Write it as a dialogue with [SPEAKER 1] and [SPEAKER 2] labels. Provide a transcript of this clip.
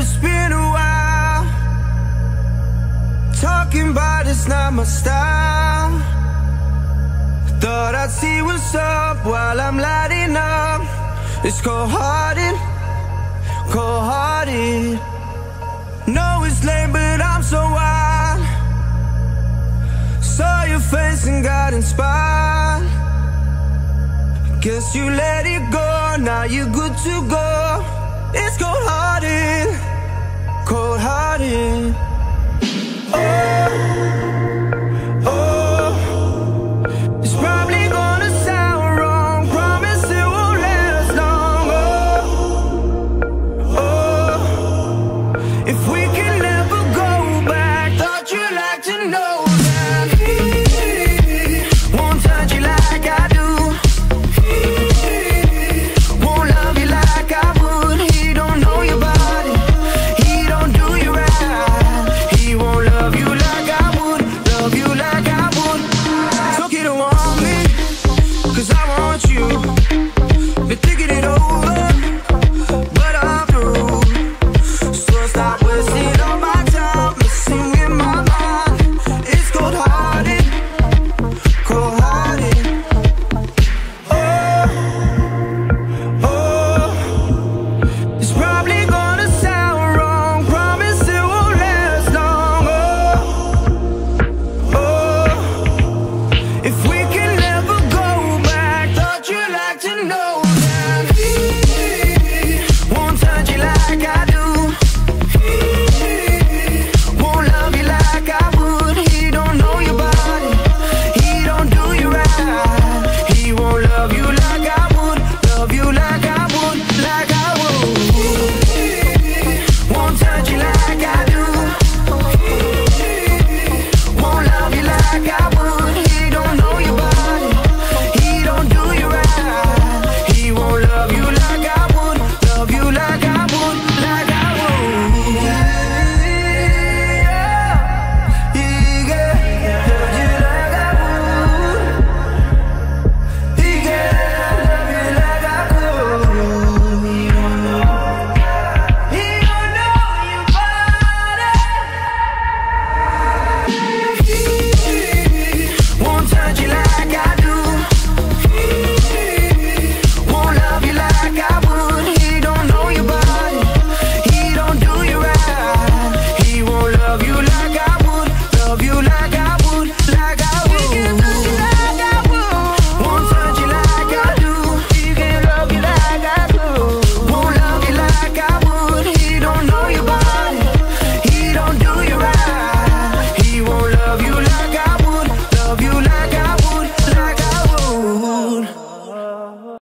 [SPEAKER 1] it's been a while. Talking about it's not my style. Thought I'd see what's up while I'm lighting up. It's cold-hearted, cold-hearted. Know it's lame, but I'm so wild. Saw your face and got inspired. Guess you let it go, now you're good to go. It's cold-hearted, cold-hearted. Oh, oh, it's probably gonna sound wrong. Promise it won't last long. Oh, oh, if